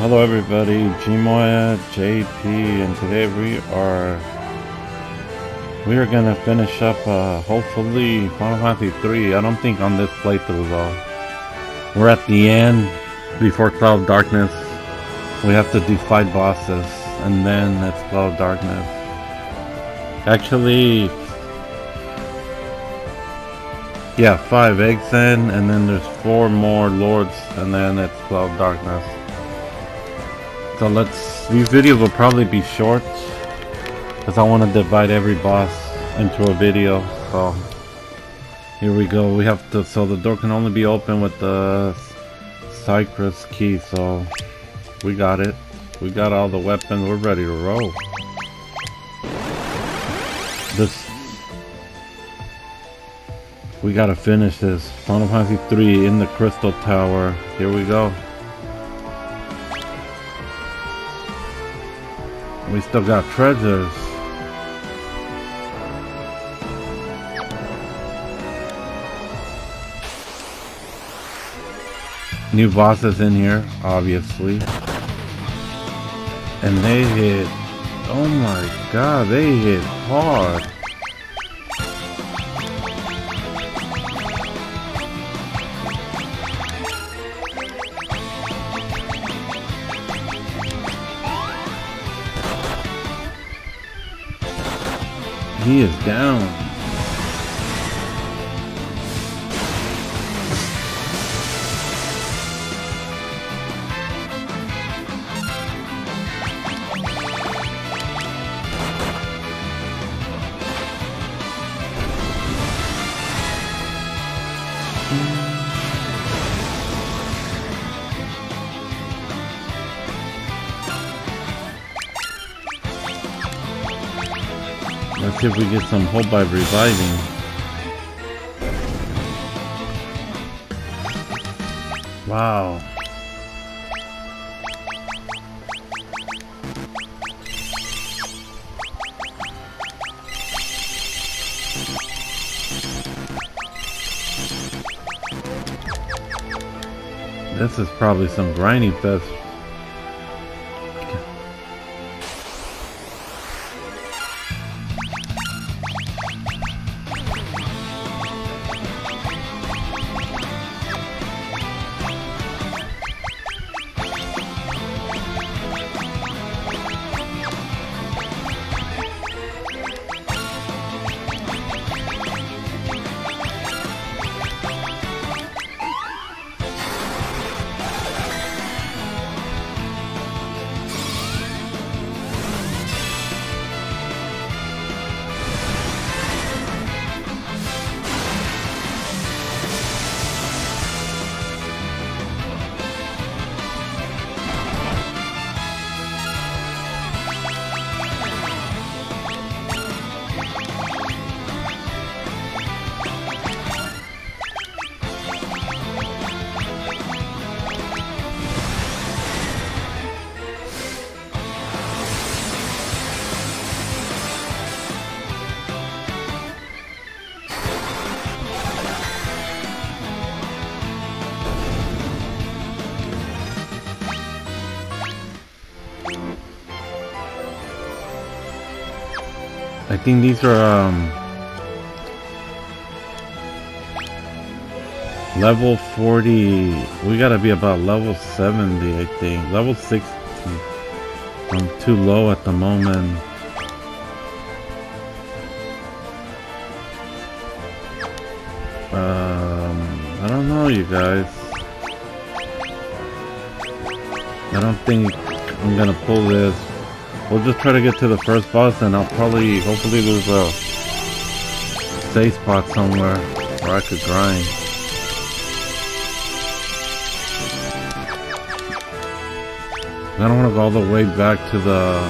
Hello everybody, Gmoya, JP, and today we are gonna finish up hopefully Final Fantasy 3. I don't think on this playthrough though. We're at the end before Cloud of Darkness. We have to do 5 bosses and then it's Cloud of Darkness. Actually, yeah, 5 Exen, and then there's 4 more Lords, and then it's Cloud of Darkness. So these videos will probably be short, because I want to divide every boss into a video. So, here we go. We have to, so the door can only be opened with the Cypress key, so we got it. We got all the weapons, we're ready to roll. We gotta finish this. Final Fantasy 3 in the Crystal Tower. Here we go. We still got treasures. New bosses in here, obviously. And they hit, oh my god, they hit hard. He is down. Let's see if we get some hope by reviving. Wow. This is probably some grinding fest. I think these are level 40. We gotta be about level 70, I think. Level 60. I'm too low at the moment. I don't know, you guys. I don't think I'm gonna pull this. We'll just try to get to the first boss, and hopefully there's a safe spot somewhere where I could grind. I don't want to go all the way back to the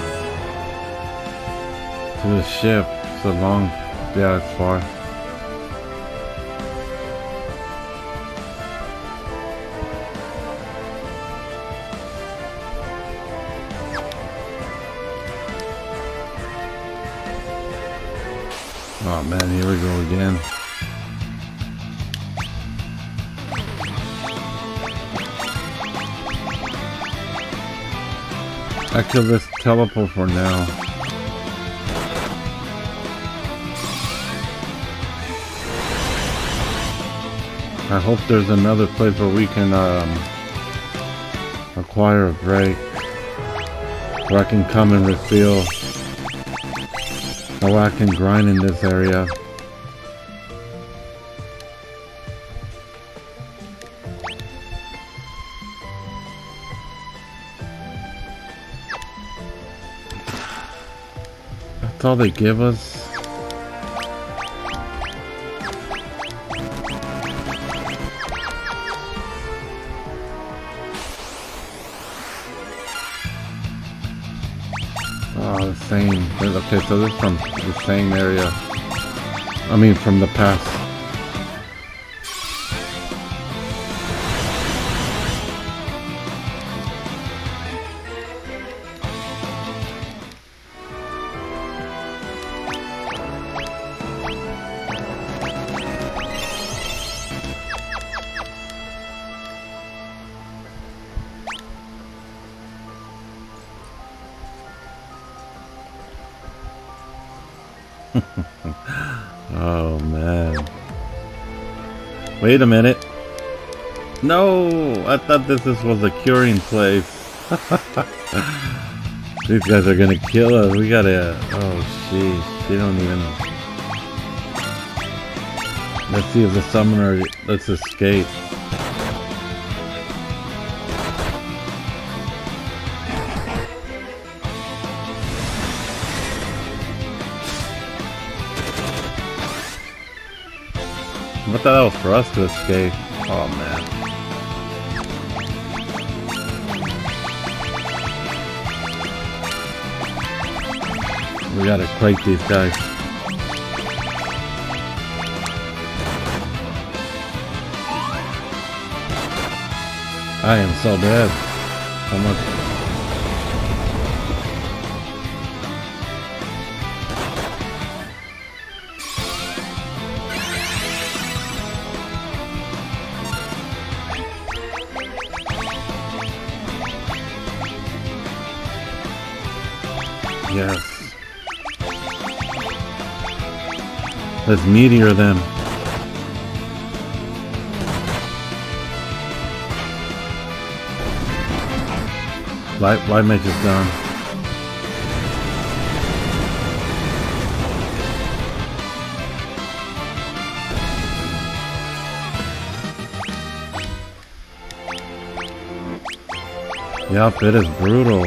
ship. It's a long, yeah, it's far. Oh man, here we go again. Actually, let's teleport for now. I hope there's another place where we can acquire a break, where I can come and refill, or I can grind in this area. That's all they give us. Oh, the same. Okay, so this is from the same area. I mean, from the past. Oh man. Wait a minute. No! I thought this was a curing place. These guys are gonna kill us. We gotta... Oh jeez. They don't even... Let's see if the summoner lets escape. I thought that was for us to escape. Oh man. We gotta quake these guys. I am so dead. So much. Yes. Let's meteor them. Light mage is done. Yep, it is brutal.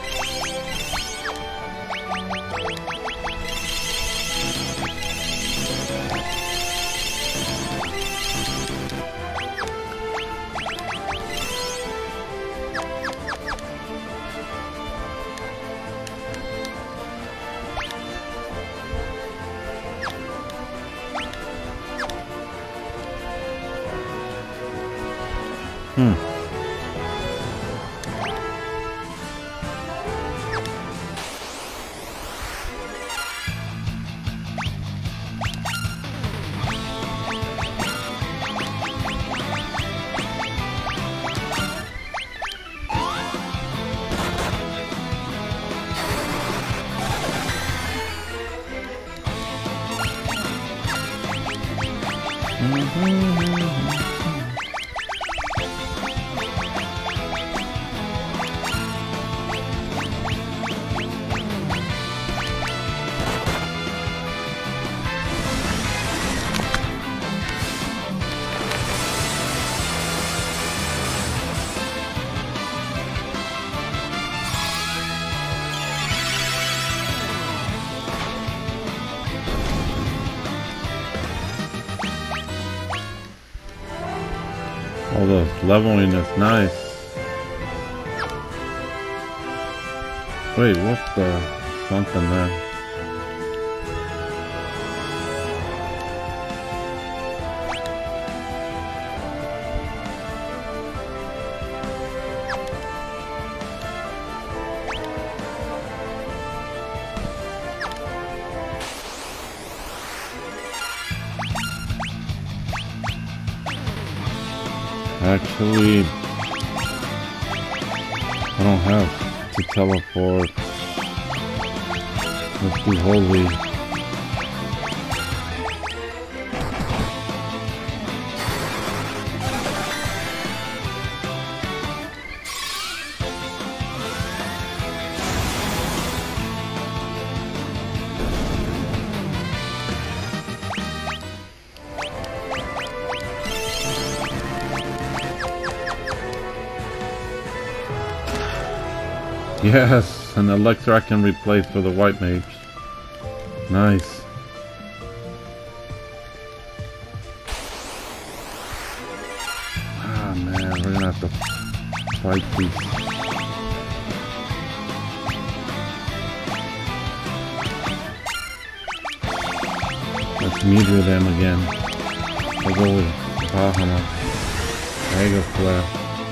All the leveling is nice. Wait, what's the something there? Actually, I don't have to teleport. Let's do holy. Yes, an elixir I can replace for the white mage. Nice. Ah man, we're gonna have to fight these. Let's meter them again. We'll go with Bahamut. Mega Flare.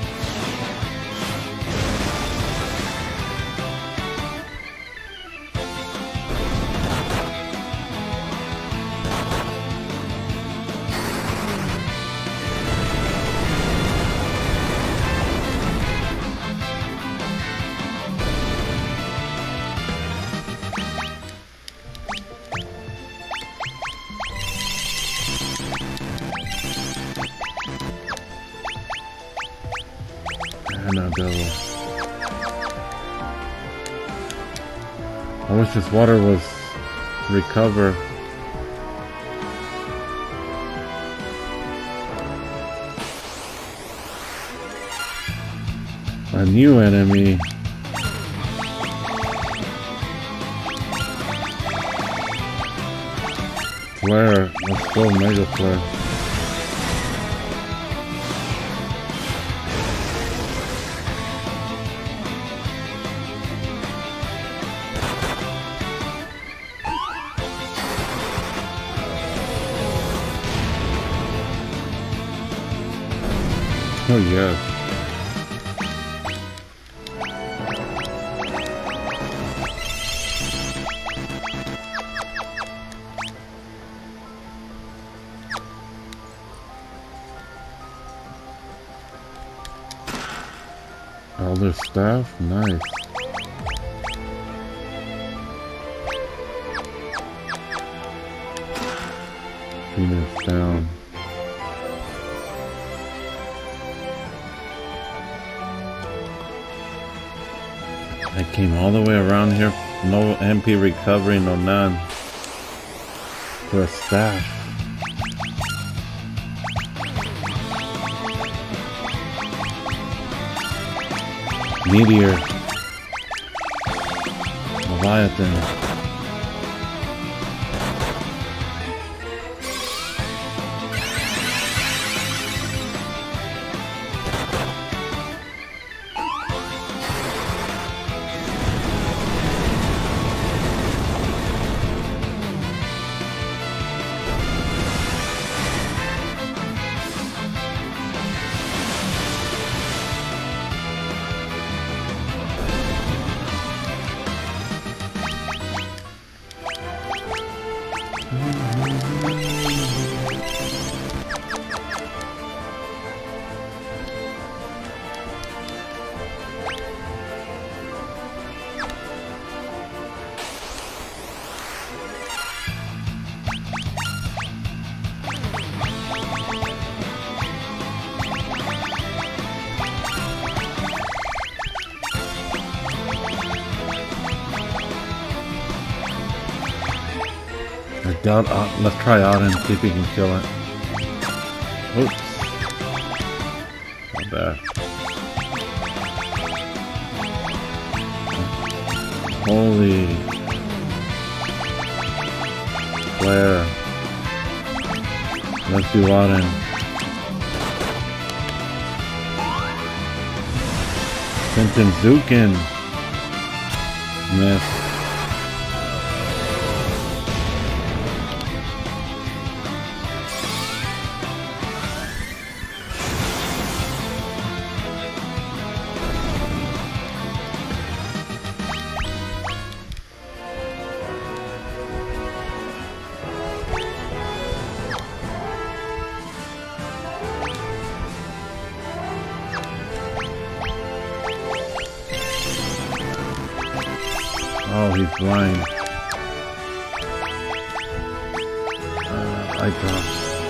I wish this water was recover. A new enemy. Flare. Let's go Mega Flare. Oh yes. Elder Staff, nice. Phoenix down. I came all the way around here, no MP recovery, no none. For a staff. Meteor. Leviathan. Let's try Auden, see if we can kill it. Oops. Not bad. Holy. Flare. Let's do Auden. Zukin. Miss. Oh, he's blind. I dropped.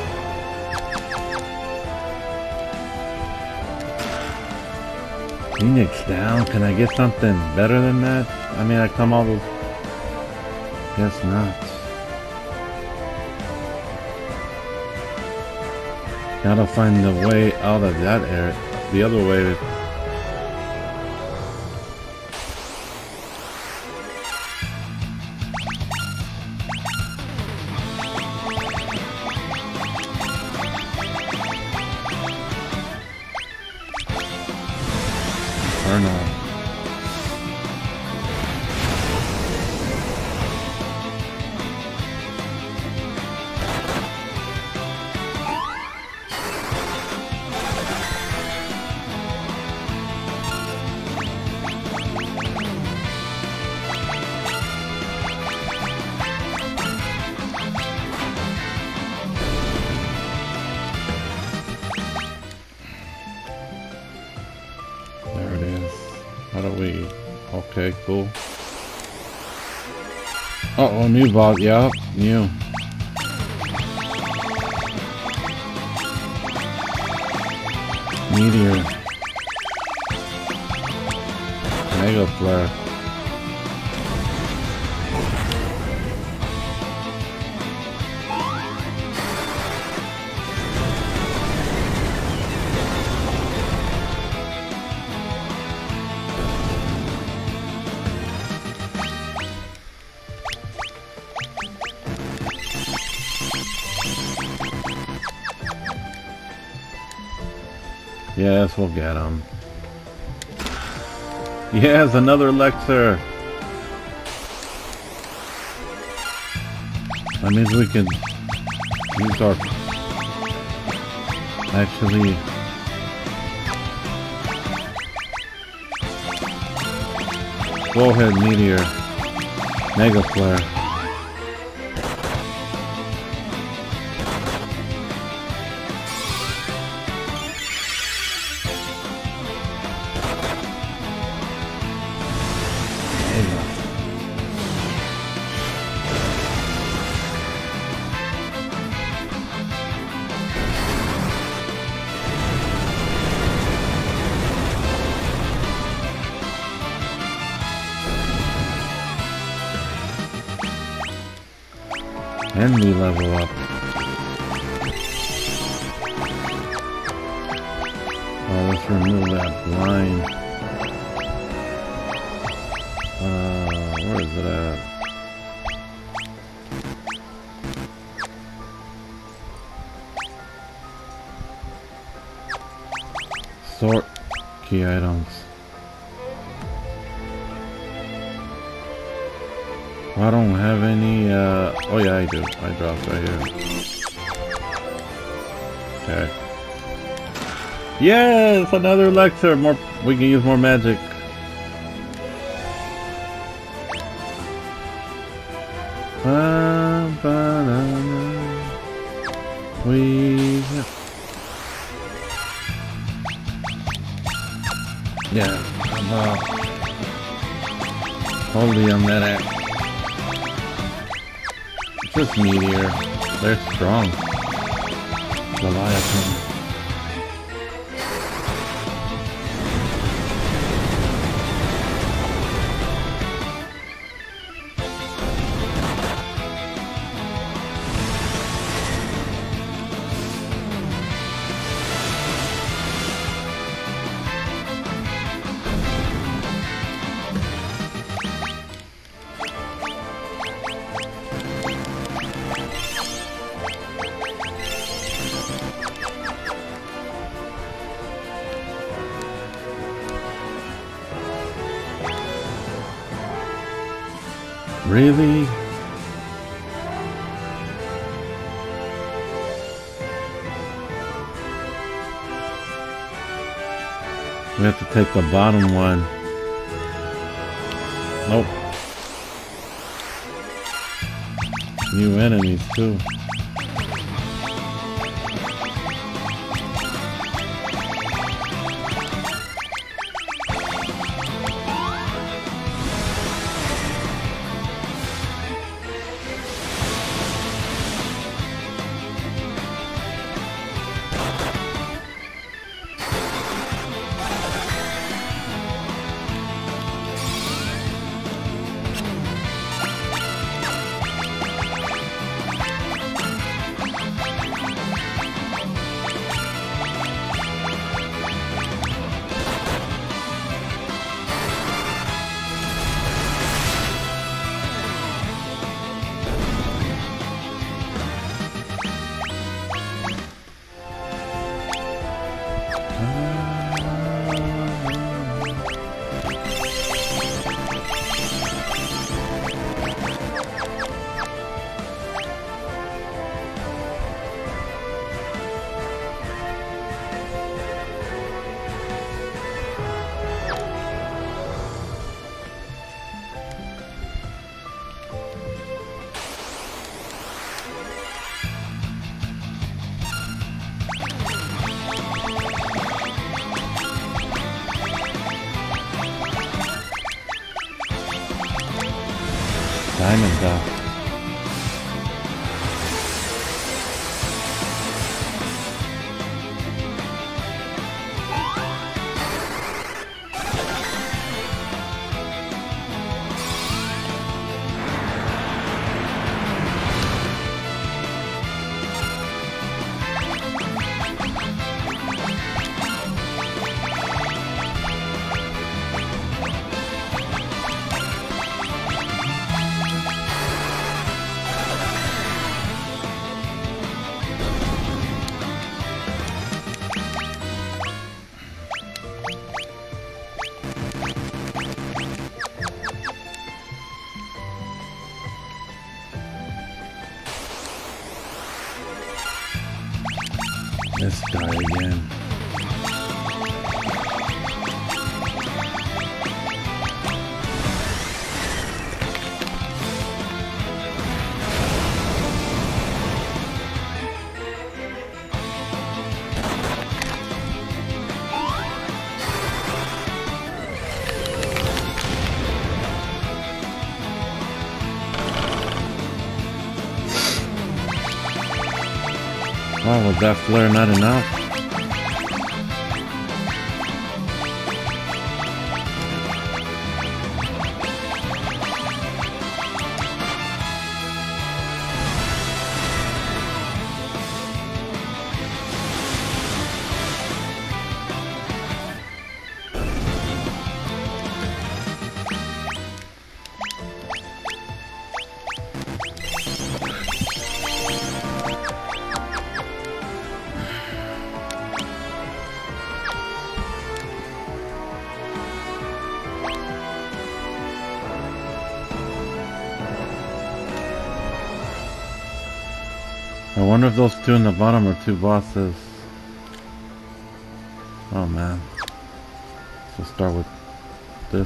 Phoenix down. Can I get something better than that? I mean, I come all those. Guess not. Gotta find the way out of that area. The other way. Okay, cool. Uh-oh, new bot, yeah, new. Meteor. Mega Flare. Yes, we'll get him. Yes, another Elixir. That means we can use our... Actually... Go ahead, Meteor. Mega Flare. And we level up. Oh, let's remove that blind. Where is it at? Sort key items. I don't have any, oh yeah, I do. I dropped right here. Okay. Yes! Another Elixir! More, we can use more magic. Yeah, I'm totally on that act. Just Meteor. They're strong. Leviathan. Really? We have to take the bottom one. Nope. New enemies too. diamond dust. Let's die again. Oh, was that flare not enough? I wonder if those two in the bottom are two bosses. Oh man. Let's start with this.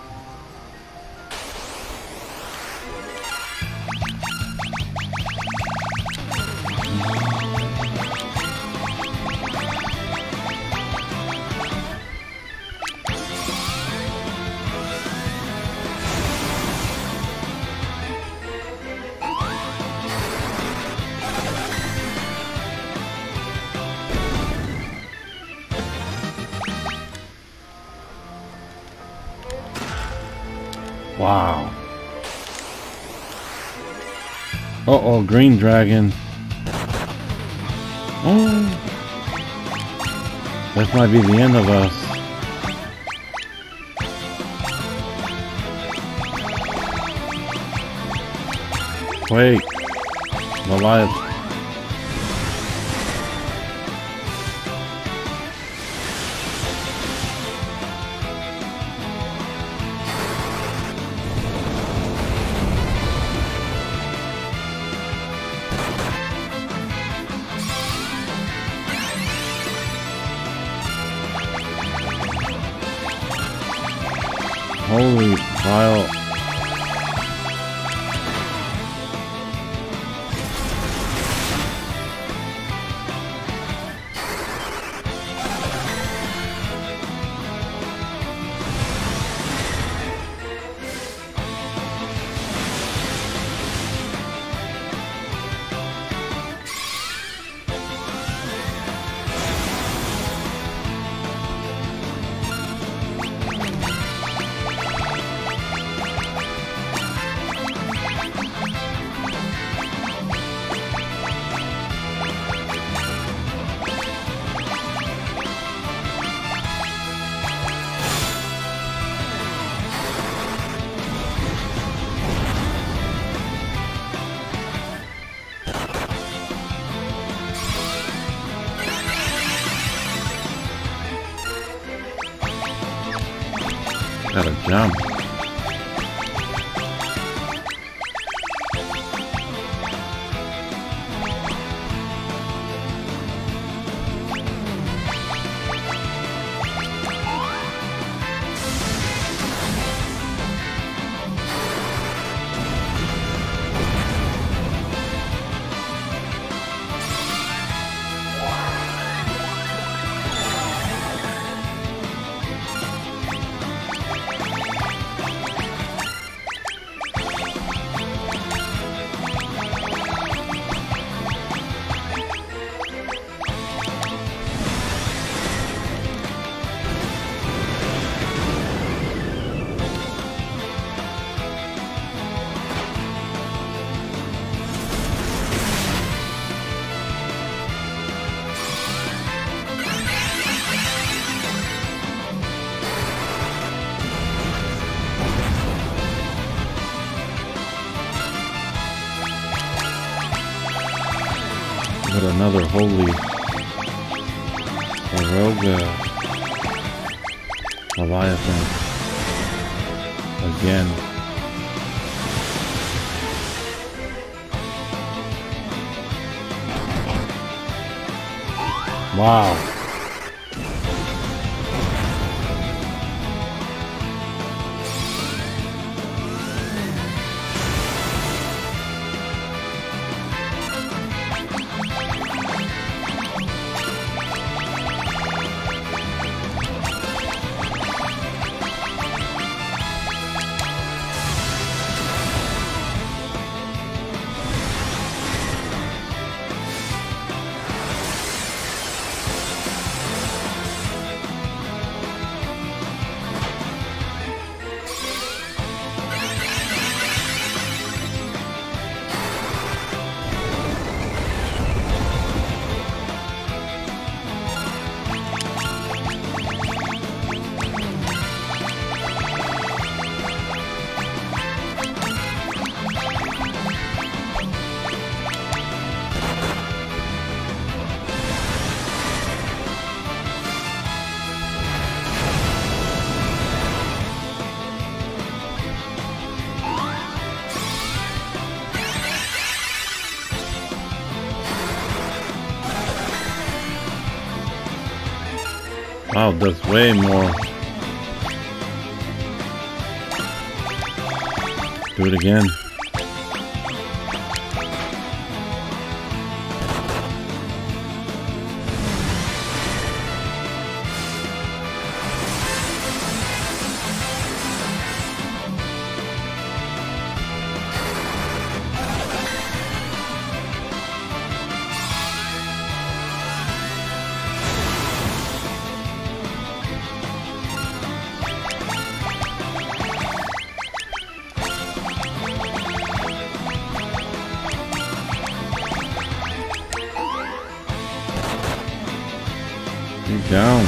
Wow. Uh-oh, green dragon. Oh. This might be the end of us. Wait. Goliath. Holy pile. Gotta jump. another holy Aroga Leviathan again. Wow. Wow, that's way more. Do it again. Down.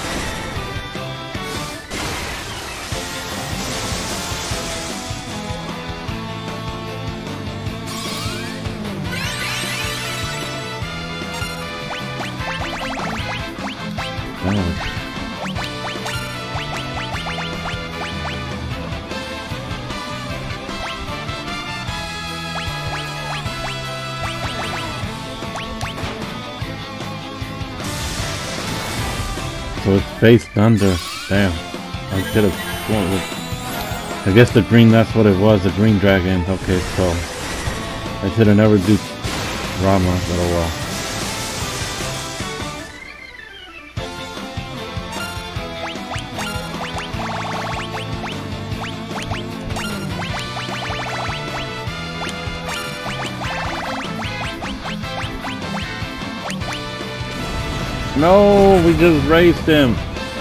So it's faced under. Damn. I could have gone with. I guess the green, that's what it was, the green dragon. Okay, so I should have never do Rama, but oh well. No, we just raced him.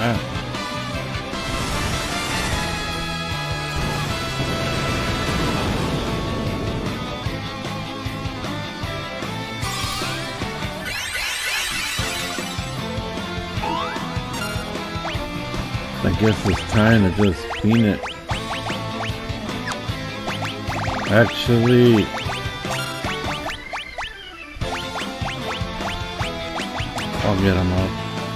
I guess it's time to just clean it. Actually, I'll get him up.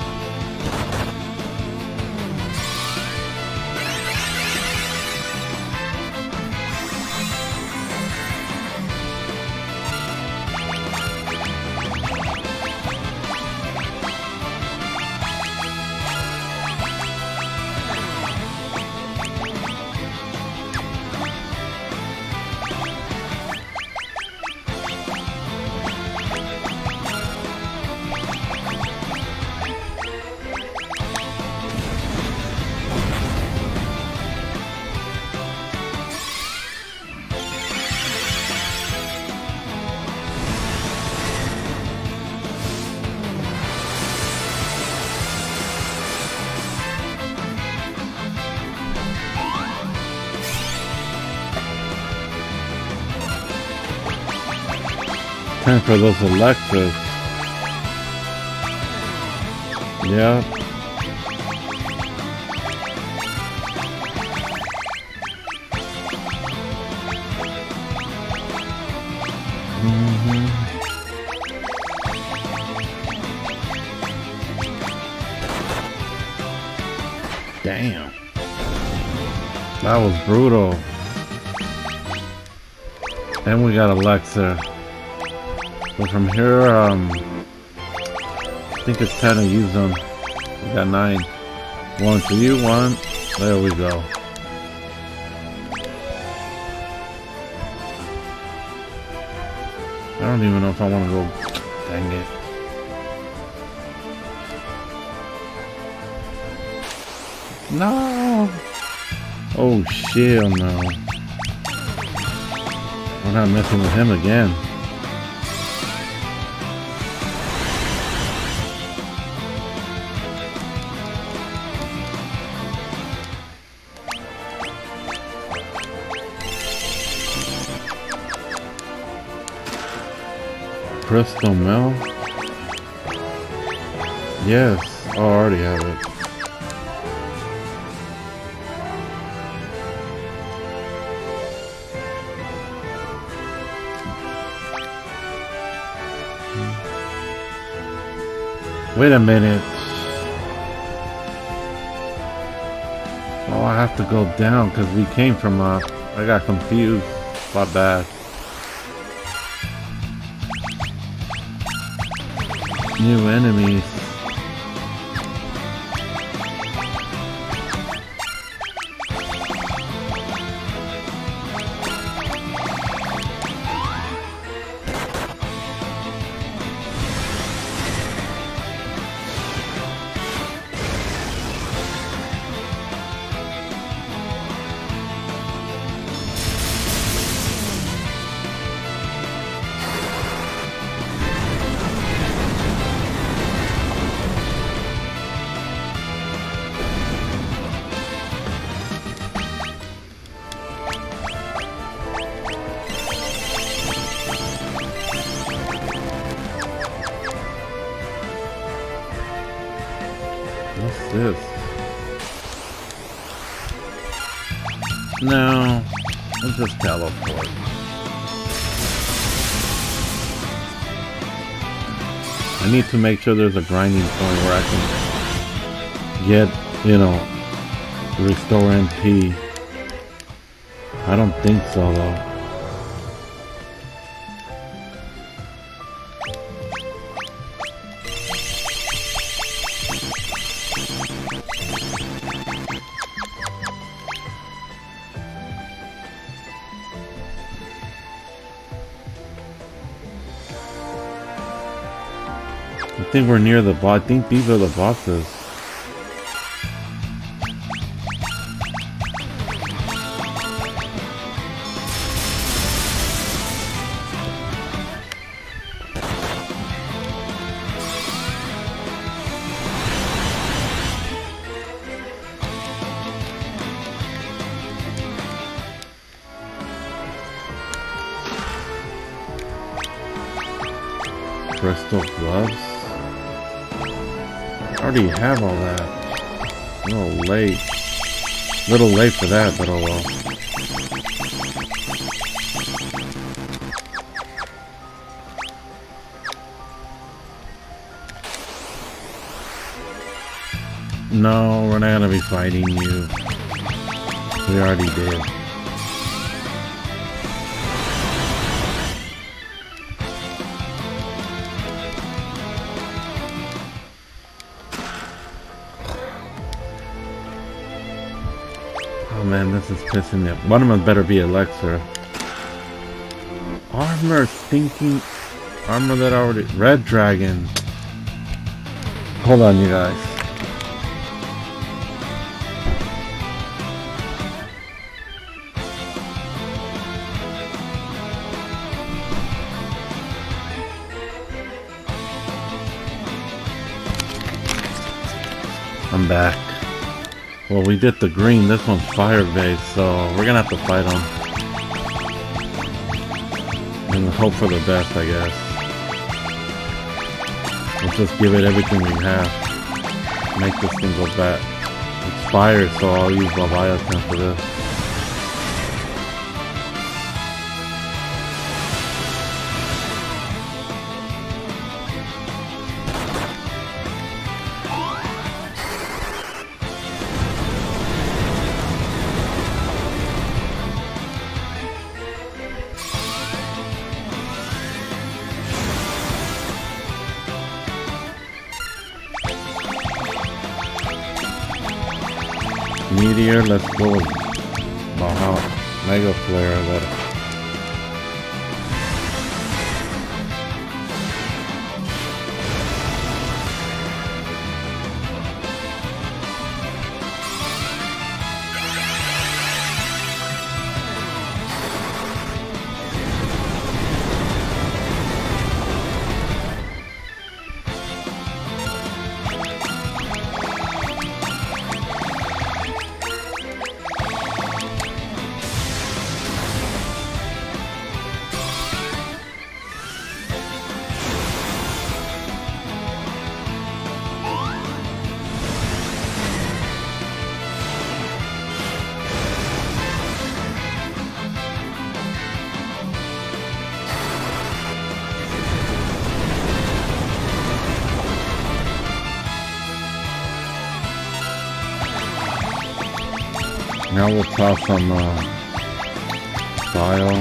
Time for those Electros. Yeah. Damn. That was brutal. And we got Elixir. So from here, I think it's time to use them. We got 9. 1 for you, 1. There we go. I don't even know if I want to go. Dang it. No! Oh shit, no. We're not messing with him again. Crystal Mill? Yes. Oh, I already have it. Wait a minute. Oh, I have to go down because we came from up. I got confused. My bad. New enemies. What's this? No, let's just teleport. I need to make sure there's a grinding point where I can get, you know, restore MP. I don't think so though. I think we're near the boss. I think these are the bosses. Crystal gloves? I already have all that. A little late. A little late for that, but oh well. No, we're not gonna be fighting you. We already did. Oh man, this is pissing me off. One of them better be Elixir. Armor, stinking armor that already. Red Dragon. Hold on, you guys. I'm back. Well, we did the green. This one's fire-based, so we're gonna have to fight them. And hope for the best, I guess. Let's just give it everything we have. Make this thing go back. It's fire, so I'll use Leviathan for this. Meteor, let's go with Mega Flare. Now we'll toss some Bio.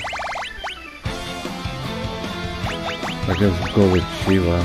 I guess we'll go with Sheila.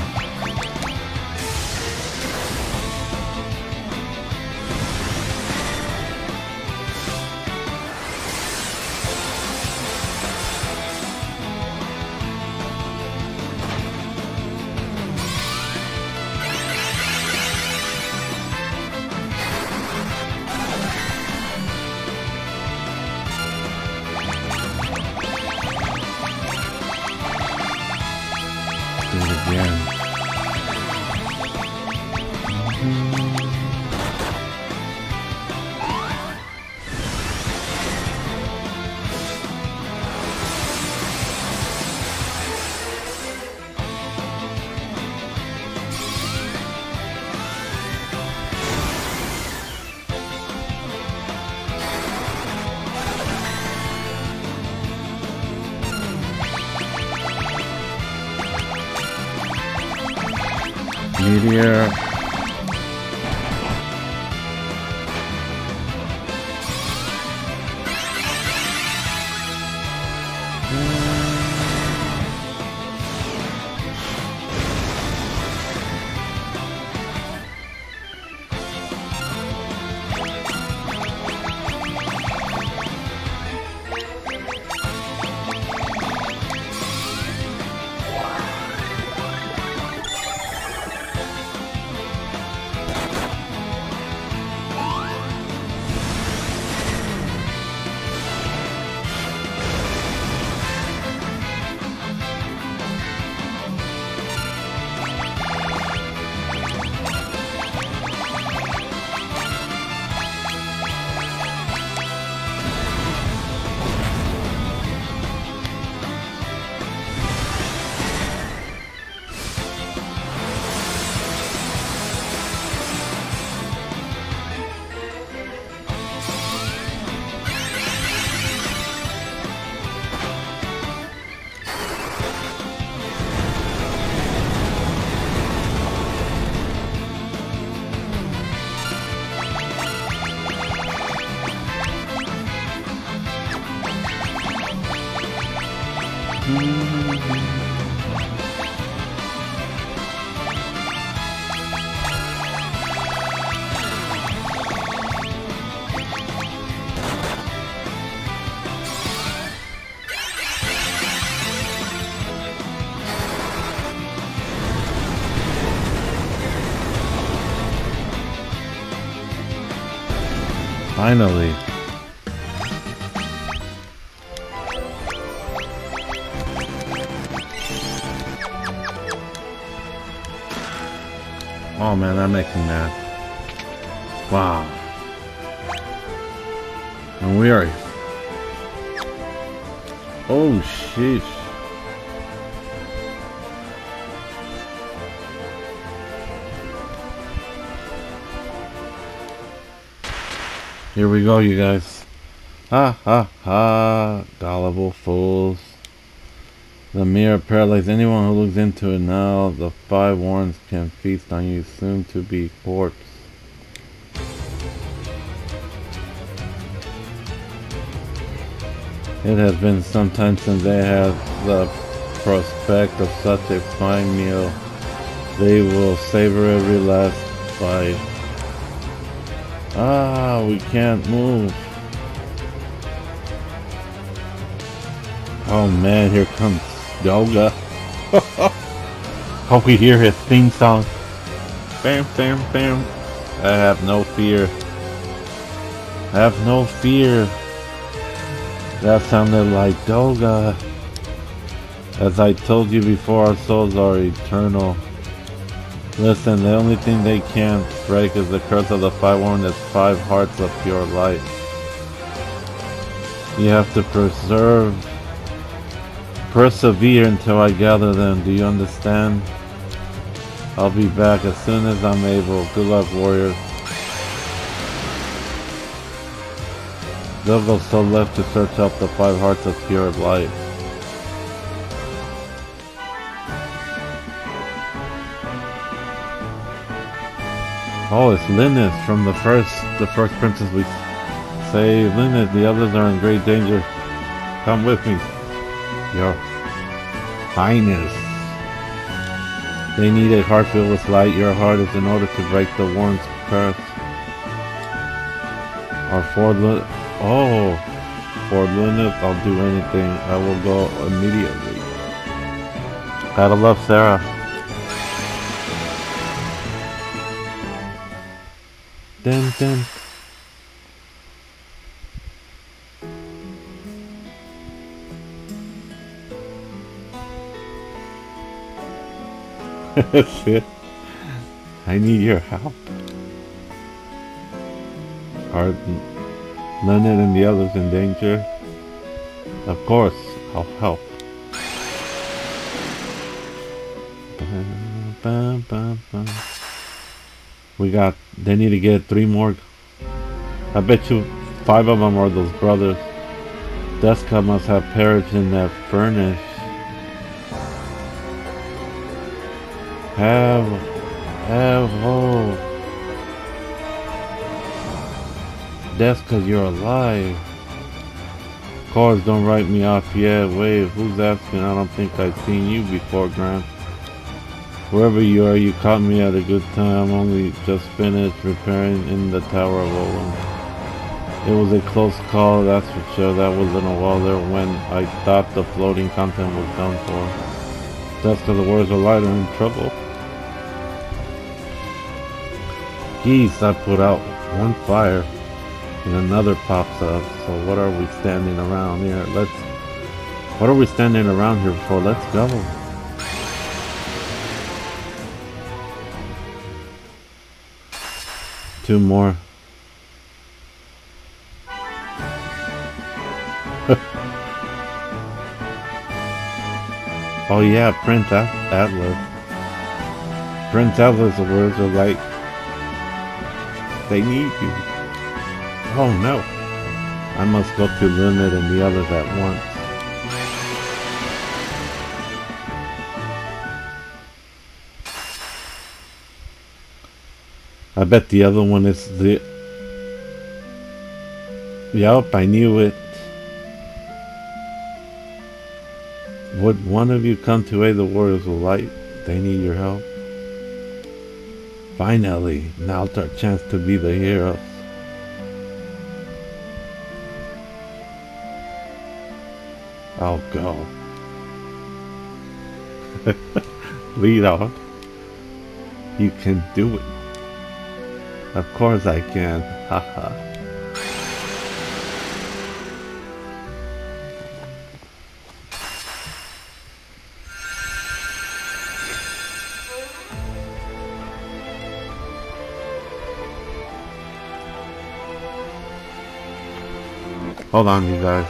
Meteor. Finally. Oh man, that makes me mad. Wow. And we are... Oh, sheesh. Here we go, you guys. Ha ha ha. Gullible fools. The mirror paralyzes anyone who looks into it now. The 5 warrens can feast on you, soon to be corpse. It has been some time since they had the prospect of such a fine meal. They will savor every last bite. Ah, we can't move. Oh man, here comes Doga. Hope we hear his theme song. Bam, bam, bam. I have no fear. I have no fear. That sounded like Doga. As I told you before, our souls are eternal. Listen, the only thing they can't break is the curse of the five women. It's 5 hearts of pure light. You have to persevere until I gather them. Do you understand? I'll be back as soon as I'm able. Good luck, warriors. They'll go so left to search out the 5 hearts of pure light. Oh, it's Linus from the first princess we say. Linus, the others are in great danger. Come with me, Your Highness. They need a heart filled with light. Your heart is in order to break the worm's curse. For Linus, I'll do anything. I will go immediately. Gotta love Sarah. Dun, dun. Shit. I need your help. Are Leonard and the others in danger? Of course, I'll help. They need to get 3 more. I bet you 5 of them are those brothers. Deska must have perished in that furnace. Oh. Deska, you're alive. Of course, don't write me off yet. Wait, who's asking? I don't think I've seen you before, Grant. Wherever you are, you caught me at a good time. I'm only just finished repairing in the Tower of Olin. It was a close call, that's for sure. That wasn't a while there when I thought the floating content was done for. That's because the words of light are in trouble. Geese, I put out 1 fire and another pops up. So what are we standing around here? What are we standing around here for? Let's go. Two more. Oh yeah, Prince Atlas. Prince Atlas, the words are like, they need you. Oh no. I must go to Limit and the others at once. I bet the other one is the... Yup, I knew it. Would one of you come to aid the warriors of light? They need your help. Finally, now's our chance to be the heroes. I'll go. Lead on. You can do it. Of course I can. Haha. Hold on, you guys.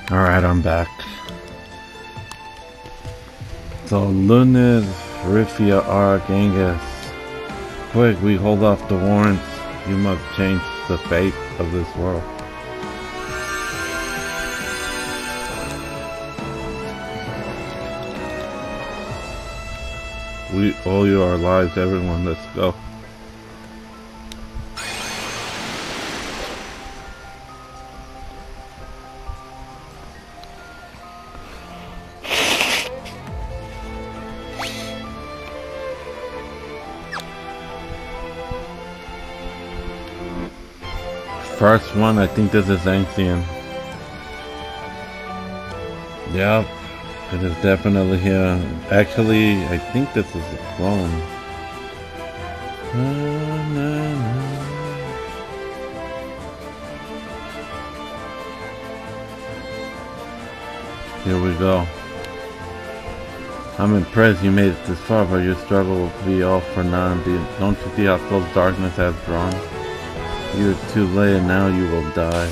Alright, I'm back. So, Lunid, Rifia, Ark, Angus. Quick, we hold off the warrants. You must change the fate of this world. We owe you our lives, everyone. Let's go. First one, I think this is ancient. Yep, it is definitely here. Actually, I think this is a clone. Here we go. I'm impressed you made it this far, but your struggle will be all for now. Don't you see how close darkness has drawn? You're too late and now you will die.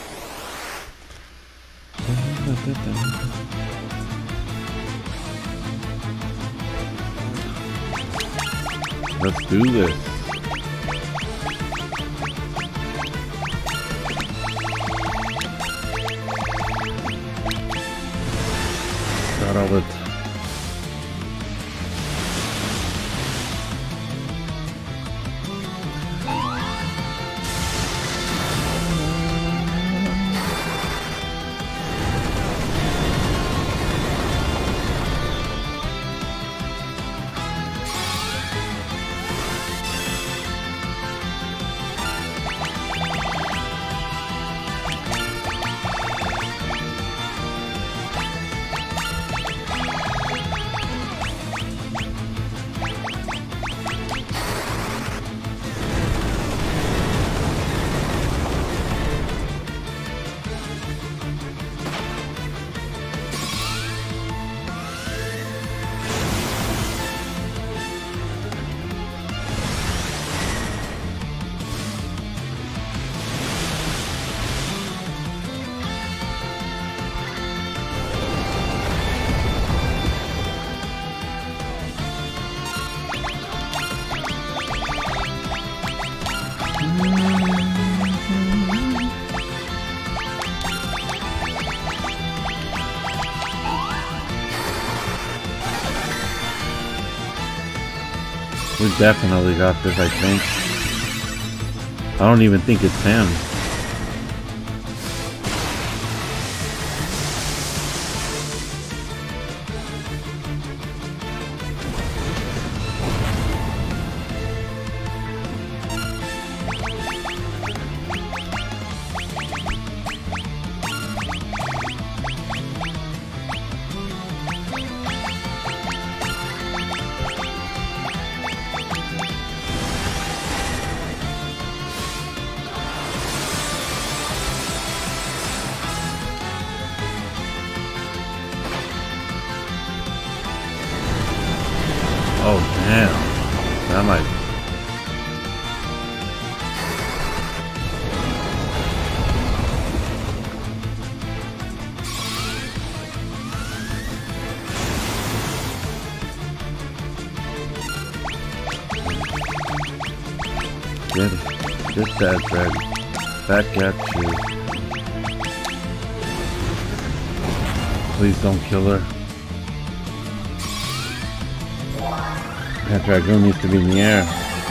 Let's do this. Got all the We definitely got this, I think. I don't even think it's him. Oh damn, that might. Get it. Get that ready. Back at you. Please don't kill her. That dragoon needs to be in the air.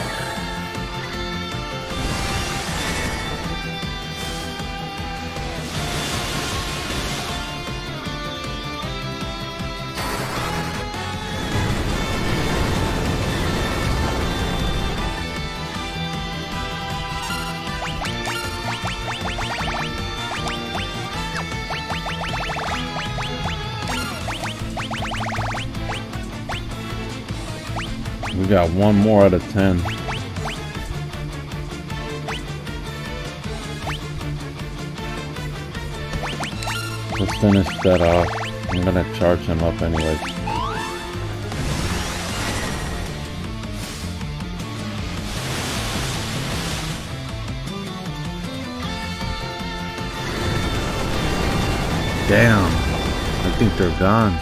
We got one more out of 10. Let's finish that off. I'm gonna charge him up anyway. Damn. I think they're gone.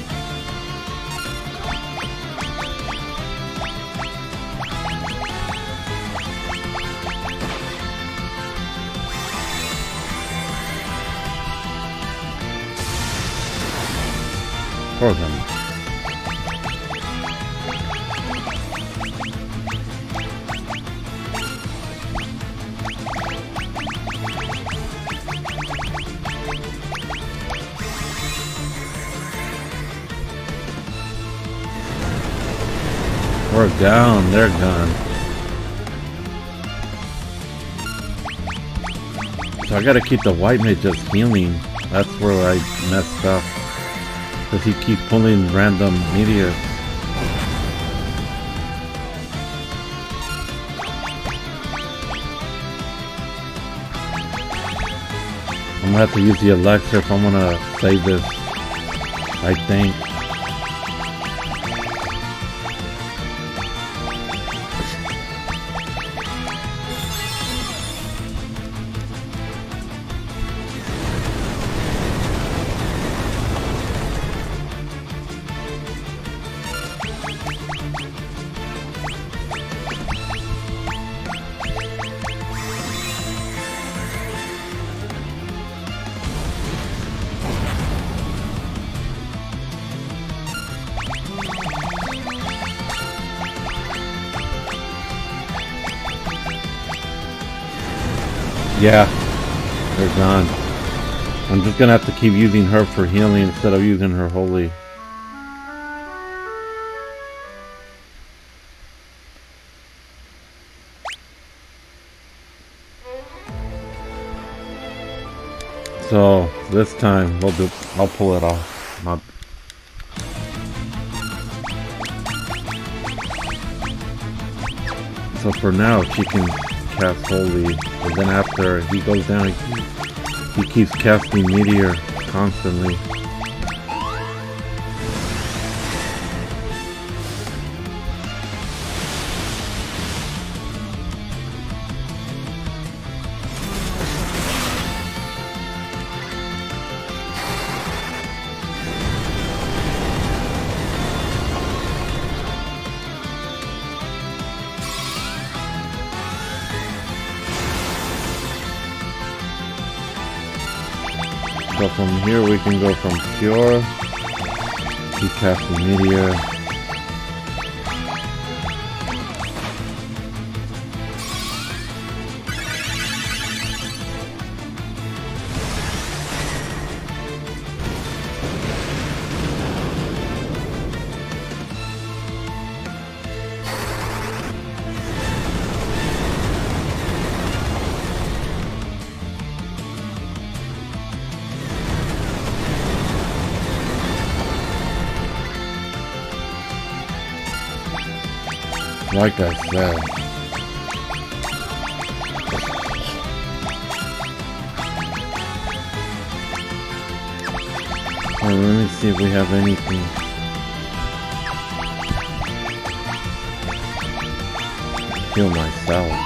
Poor them. We're down, they're gone. So I gotta keep the white mage just healing. That's where I messed up. Because he keeps pulling random meteors. I'm gonna have to use the elixir if I'm gonna save this, I think. Yeah, they're gone. I'm just gonna have to keep using her for healing instead of using her holy. So this time I'll pull it off. So for now she can cast holy, and then after he goes down, he keeps casting meteor constantly. So from here we can go from pure, keep casting meteor. Like I said. Let me see if we have anything. Heal myself.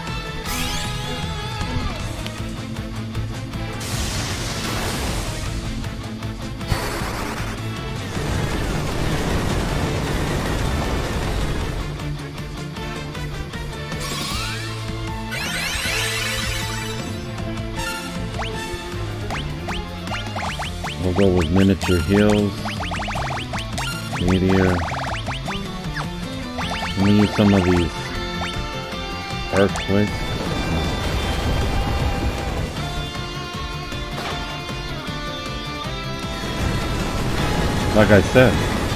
We'll go with miniature heals, meteor. Let me use some of these earthquakes. Like I said.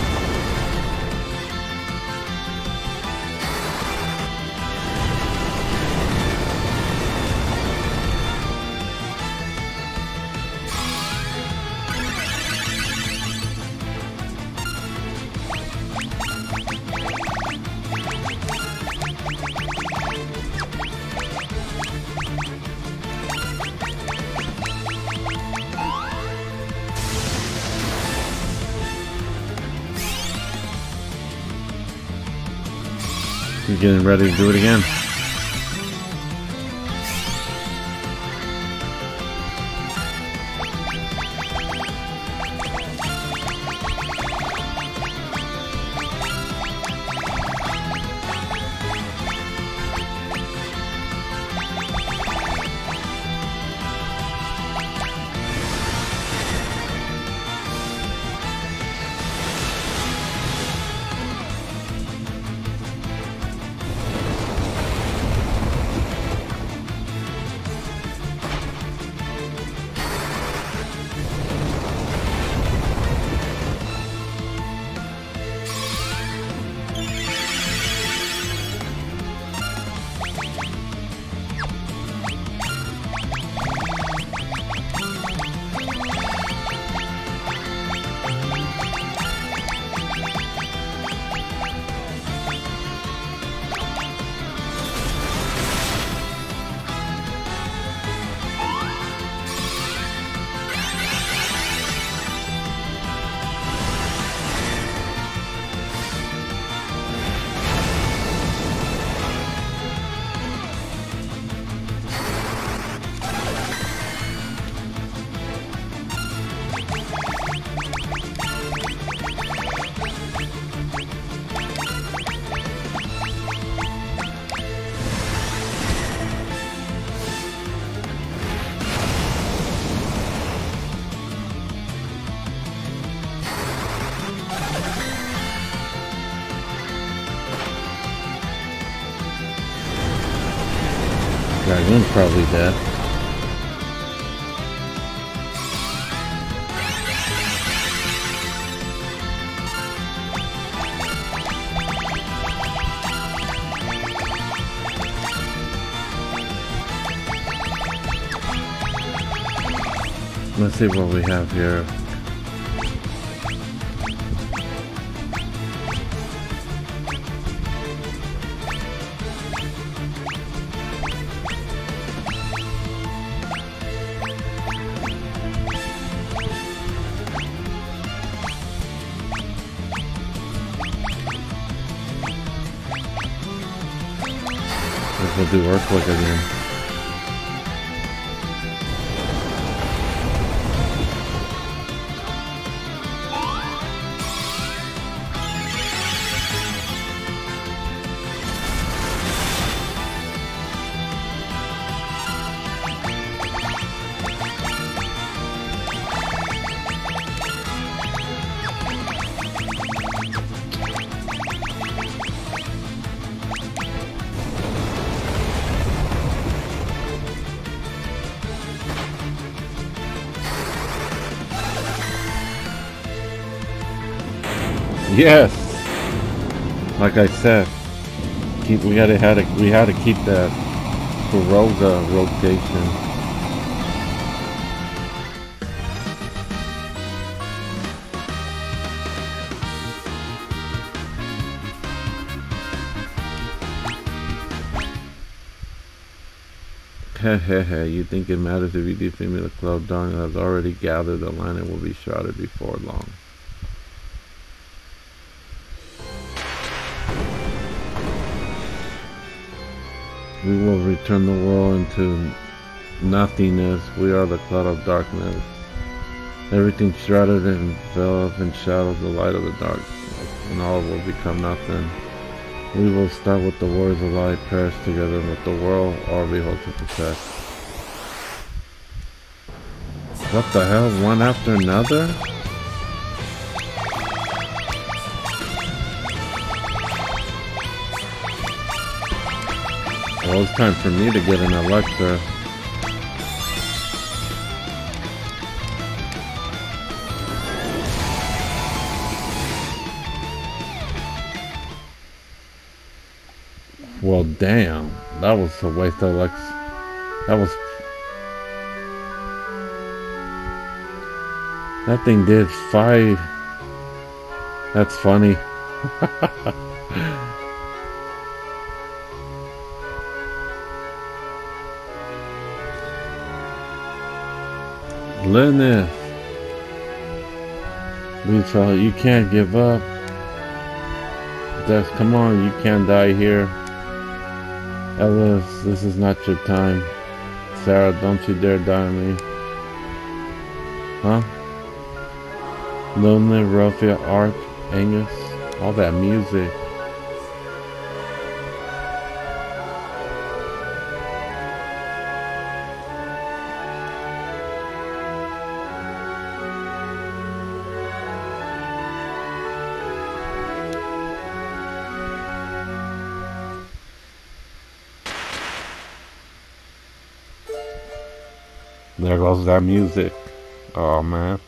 He's getting ready to do it again. Dragoon's probably dead. Let's see what we have here. We'll do Earthquake again. Yes, like I said, we had to keep that Kuroga rotation. Hehehe, you think it matters if you defeat me? The Cloud Dark has already gathered the line and will be shrouded before long. We will return the world into nothingness. We are the cloud of darkness. Everything shrouded and enveloped in shadows, the light of the dark, and all will become nothing. We will start with the warriors of light, perish together with the world, or behold to protect. What the hell? One after another? Well, it's time for me to get an Alexa. Well, damn. That was a waste of Alexa. That thing did 5. That's funny. Lyneth, Lisa, you can't give up. Dex, come on, you can't die here. Ellis, this is not your time. Sarah, don't you dare die on me. Huh? Lonely, Rufia, Art, Angus, all that music. There goes that music. Oh man.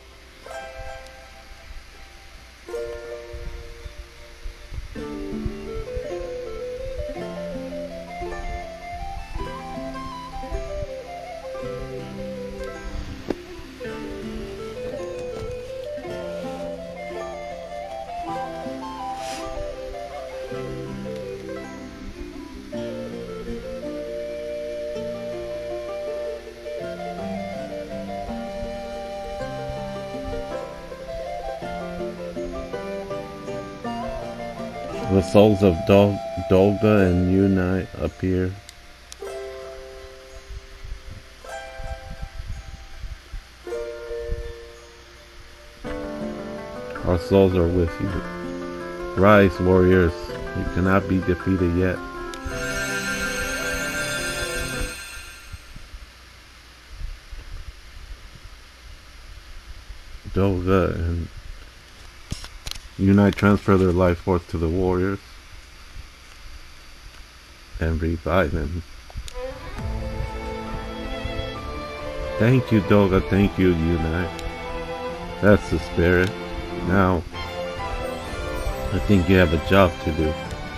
The souls of Dolga and Unite appear. Our souls are with you. Rise, warriors. You cannot be defeated yet. Dolga and Unite transfer their life force to the warriors and revive them. Thank you, Doga. Thank you, Unite. That's the spirit. Now, I think you have a job to do.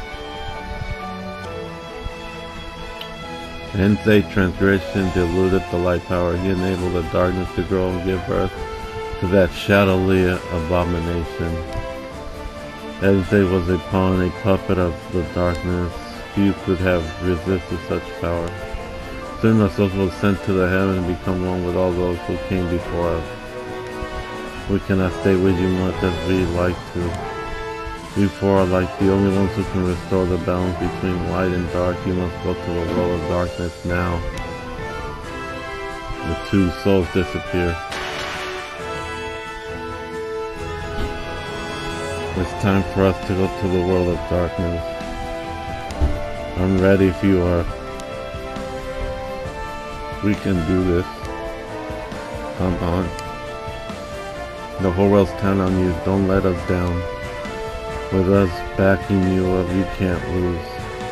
Ensei transgression diluted the light power. He enabled the darkness to grow and give birth to that shadowy abomination. Ensei was a pawn, a puppet of the darkness. Few could have resisted such power. Soon our souls was sent to the heaven and become one with all those who came before us. We cannot stay with you much as we like to. We four are like the only ones who can restore the balance between light and dark. You must go to the world of darkness now. The two souls disappear. It's time for us to go to the world of darkness. I'm ready if you are. We can do this. Come on. The whole world's counting on you. Don't let us down. With us backing you up, you can't lose.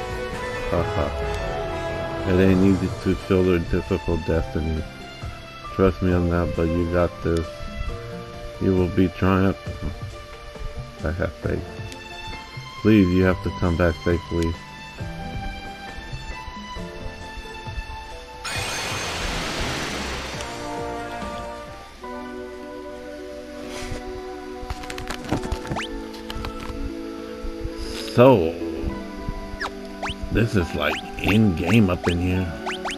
Haha. It ain't easy to shoulder difficult destiny. Trust me on that, but you got this. You will be triumphant. I have faith. Please, you have to come back safely. So, this is like in-game up in here.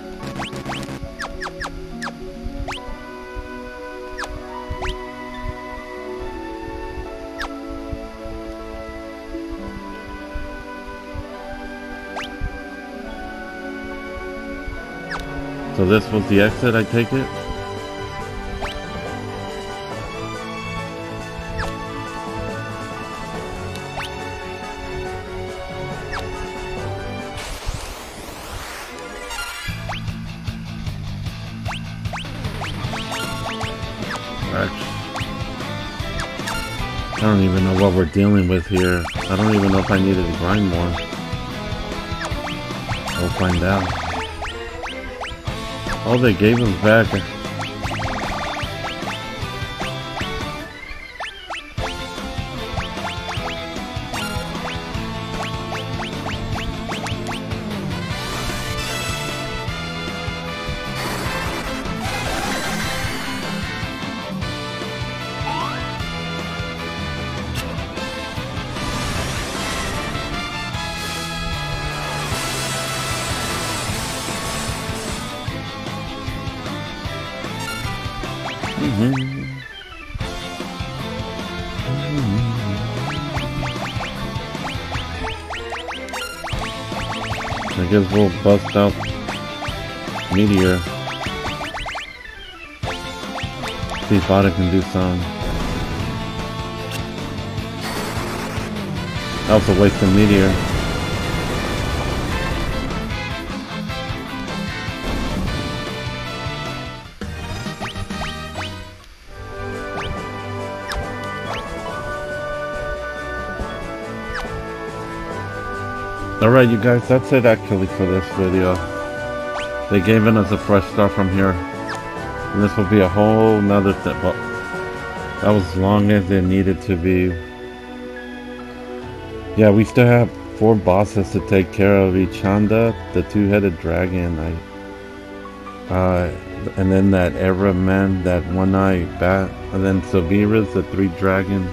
So this was the exit, I take it? I don't even know what we're dealing with here. I don't even know if I needed to grind more. We'll find out. Oh, they gave him back. I guess we'll bust out Meteor. See if Vada can do some. Also wasting Meteor. Alright you guys, that's it actually for this video. They gave us a fresh start from here. And this will be a whole nother thing. Well, that was as long as it needed to be. Yeah, we still have 4 bosses to take care of. Ichanda, the 2-headed dragon, and then that Era man, that one-eyed bat, and then Silvera's the 3 dragon.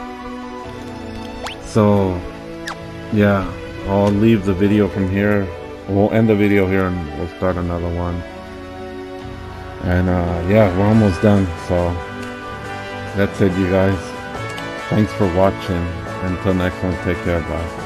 So, yeah. I'll leave the video from here. We'll end the video here and we'll start another one. And yeah, we're almost done. So that's it, you guys. Thanks for watching. Until next one, take care. Bye.